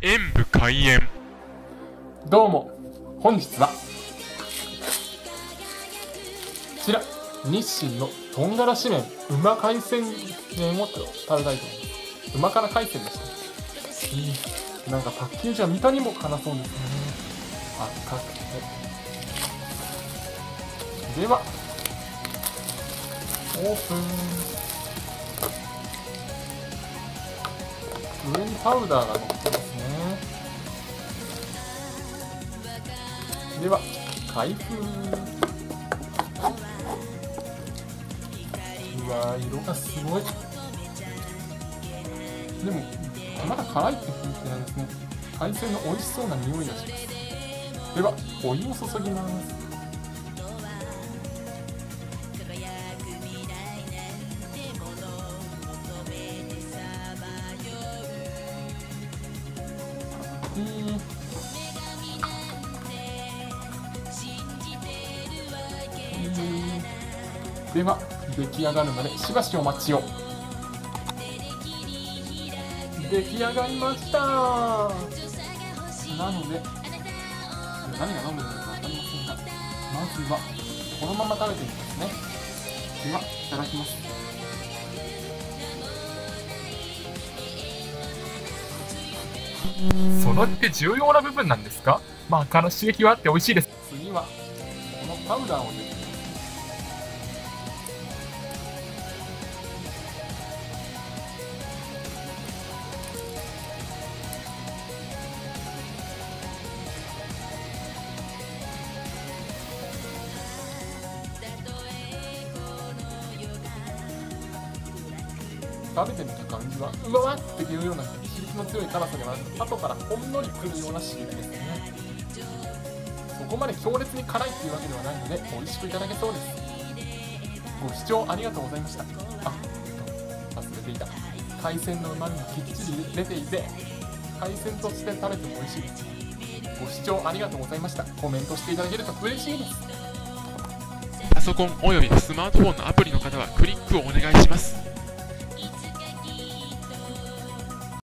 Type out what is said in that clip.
演武開演。 どうも、本日はこちら日清のとんがらし麺うま海鮮麺を食べたいと思います。うま辛海鮮でした。なんかパッケージは見たにも辛そうですね。赤くて。ではオープン。上にパウダーが乗ってますね。では開封。うわー、色がすごい。でもまだ辛いって雰囲気なんですね。海鮮の美味しそうな匂いがします。ではお湯を注ぎます。では出来上がるまでしばしお待ちを。出来上がりました。なので何が飲んでるのか分かりませんが、まずはこのまま食べてみますね。ではいただきます。 それって重要な部分なんですか？まあ辛刺激はあって美味しいです。 次はこのパウダーを入れてみます。食べてみた感じはうわーっていうような刺激の強い辛さではなく、後からほんのりくるような刺激ですね。そこまで強烈に辛いっていうわけではないので美味しくいただけそうです。ご視聴ありがとうございました。忘れていた。海鮮の旨味がきっちり出ていて、海鮮として食べても美味しいです。ご視聴ありがとうございました。コメントしていただけると嬉しいです。 パソコンおよびスマートフォンのアプリの方はクリックをお願いします。